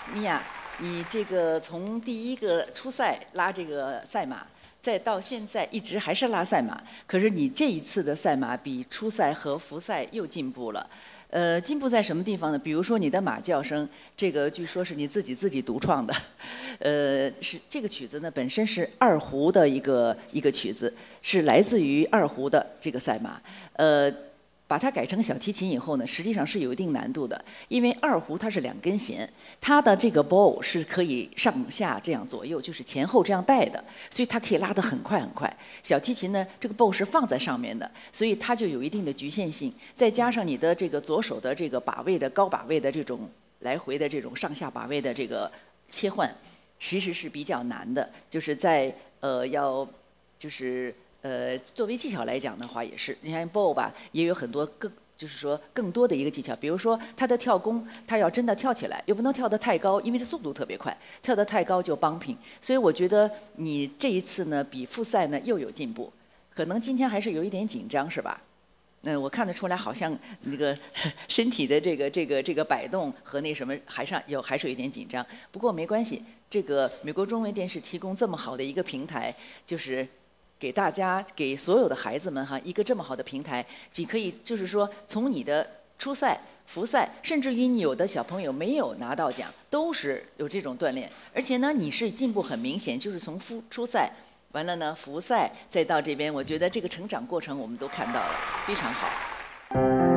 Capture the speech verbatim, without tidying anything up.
米娅，你这个从第一个初赛拉这个赛马，再到现在一直还是拉赛马，可是你这一次的赛马比初赛和复赛又进步了。呃，进步在什么地方呢？比如说你的马叫声，这个据说是你自己自己独创的，呃，是这个曲子呢本身是二胡的一个一个曲子，是来自于二胡的这个赛马，呃。把它改成小提琴以后呢，实际上是有一定难度的，因为二胡它是两根弦，它的这个 bow 是可以上下这样左右，就是前后这样带的，所以它可以拉得很快很快。小提琴呢，这个 bow 是放在上面的，所以它就有一定的局限性。再加上你的这个左手的这个把位的高把位的这种来回的这种上下把位的这个切换，其实是比较难的，就是在呃要就是。呃，作为技巧来讲的话，也是，你看 bow 吧，也有很多更，就是说更多的一个技巧，比如说它的跳弓，它要真的跳起来，又不能跳得太高，因为它速度特别快，跳得太高就帮平。所以我觉得你这一次呢，比复赛呢又有进步，可能今天还是有一点紧张，是吧？嗯，我看得出来，好像那个身体的这个这个这个摆动和那什么，还是有还是有一点紧张。不过没关系，这个美国中文电视提供这么好的一个平台，就是。给大家，给所有的孩子们哈，一个这么好的平台，既可以就是说从你的初赛、复赛，甚至于你有的小朋友没有拿到奖，都是有这种锻炼。而且呢，你是进步很明显，就是从复初赛完了呢，复赛再到这边，我觉得这个成长过程我们都看到了，非常好。